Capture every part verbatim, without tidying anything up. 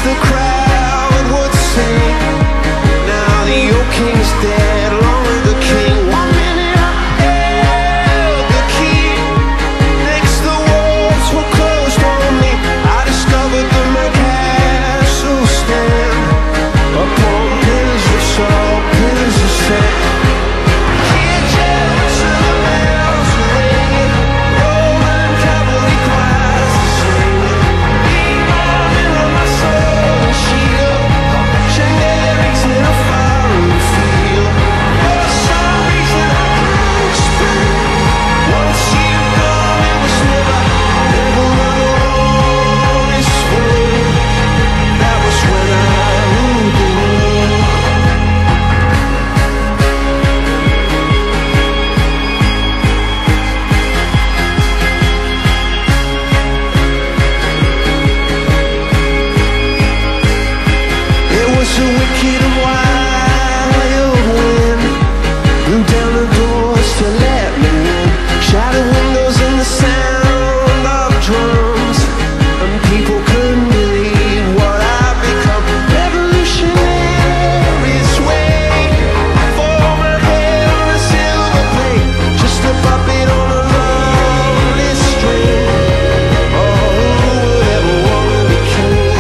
the crowd would sing. Now the old king's dead, long live the king. One minute I held the key, next the walls were closed on me. I discovered that my castle stand upon pillars of salt, pillars of sand. A wicked and wild wind blew down the doors to let me in. Shattered windows and the sound of drums, and people couldn't believe what I'd become. Revolutionary sway, for my head on a silver plate, just a puppet on a lonely string. Oh, who would ever want to be king?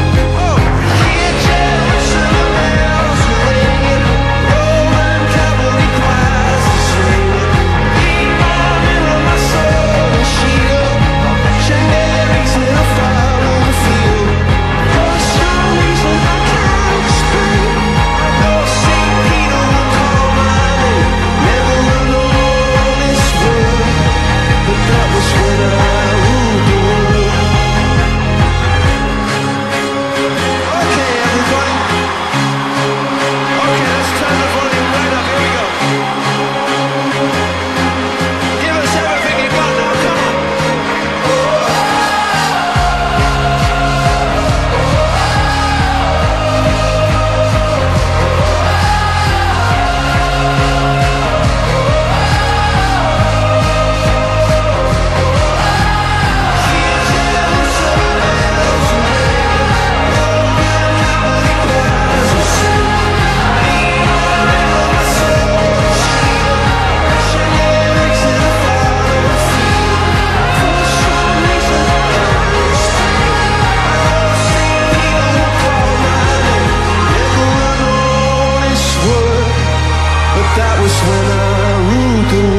That was when I ruled the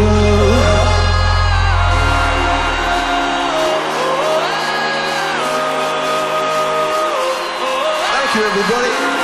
world. Thank you, everybody.